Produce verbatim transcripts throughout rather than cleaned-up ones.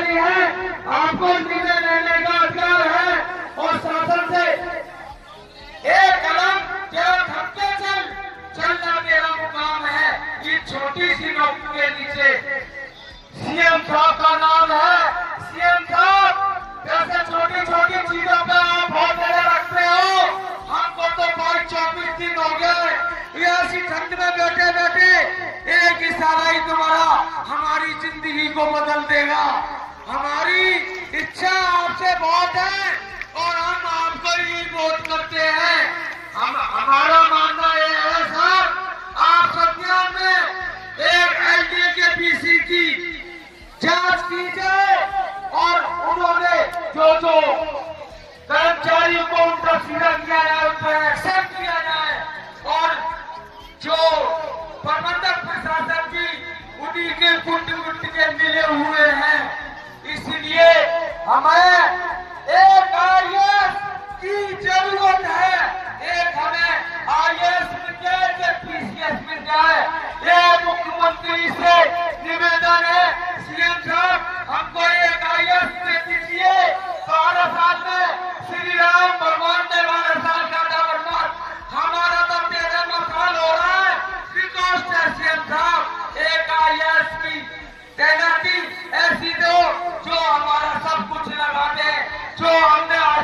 नहीं है, आपको निर्णय लेने का अधिकार है और शासन से एक कदम केवल धक्के चल चलना मेरा मुकाम है। ये छोटी सी नौकरी के नीचे सीएम साहब का नाम है। सीएम साहब जैसे छोटी छोटी चीजों पे आप बहुत नजर रखते हो, हमको तो बाईस चौबीस दिन हो गए ये ऐसी ठंड में बैठे बैठे, एक इशारा ही तुम्हारा हमारी जिंदगी को बदल देगा। हमारी इच्छा आपसे बहुत है और हम आपको ही वोट करते हैं। हम हमारा मानना ये है सर, आप सत्यान में एक एलडीए के पीसी की जांच की जाए और उन्होंने जो जो कर्मचारियों को उनका सीधा किया जाए, उन पर एक्शन किया जाए और जो प्रबंधक प्रशासन भी उन्हीं के कुंड कुंड के मिले हुए हैं। इसलिए हमें एक आईएएस की जरूरत है, एक हमें आईएएस मिल जाए या पीसीएस मिल जाए। ये मुख्यमंत्री से निवेदन है, सीएम साहब हमको एक आईएएस दे दीजिए। बारह साल में श्री राम भगवान ने बारह साल का डबल हमारा तो तेरह साल हो रहा है। रिक्वेस्ट है सीएम साहब, एक आईएएस की तैनाती ऐसी दो जो हमारा सब कुछ लगा दे, जो हमने आज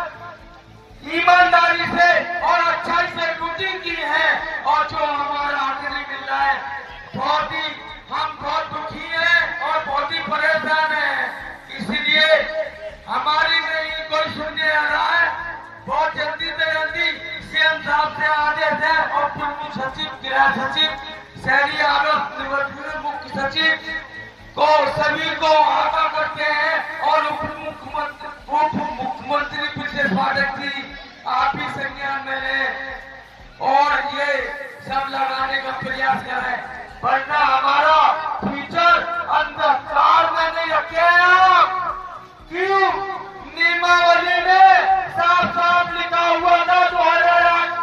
तक ईमानदारी से और अच्छाई से ड्यूटी की है और जो हमारा आखिरी मिल रहा है। बहुत ही हम बहुत दुखी हैं और बहुत ही परेशान हैं। इसलिए हमारी नहीं कोई सुनने आ रहा है। बहुत जल्दी से जल्दी सीएम साहब से आदेश है और प्रमुख सचिव, गृह सचिव, शहरी आवास निवर्तमान मुख्य सचिव को सभी को आगाह करते हैं और उप मुख्यमंत्री उप मुख्यमंत्री ब्रजेश पाठक जी आप भी संज्ञान में लें और ये सब लगाने का प्रयास करें, वरना हमारा फ्यूचर अंधकार में नहीं रखे हैं आप। क्यों? नियमावली में साफ साफ लिखा हुआ था दो हजार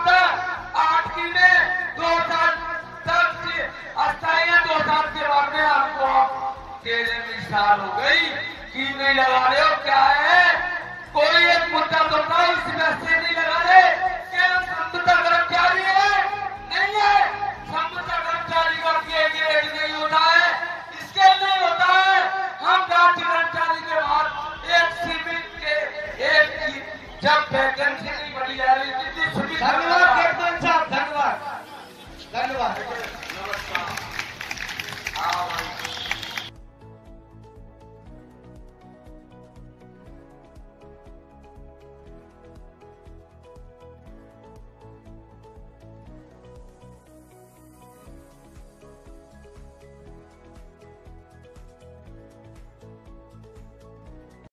आठ की में दो हजार तक अस्थायी दो साल के बाद में आपको तेरह में साल हो गई कि नहीं लगा रहे हो। क्या है? कोई एक मुद्दा तो था, इसमें से नहीं लगा रहे। क्या हम समझौता कर्मचारी है? नहीं है। समझौता कर्मचारी का ग्रेड नहीं होता है, इसके नहीं होता है। हम राज्य कर्मचारी के बाद एक सीमित के एक जब वैकेंसी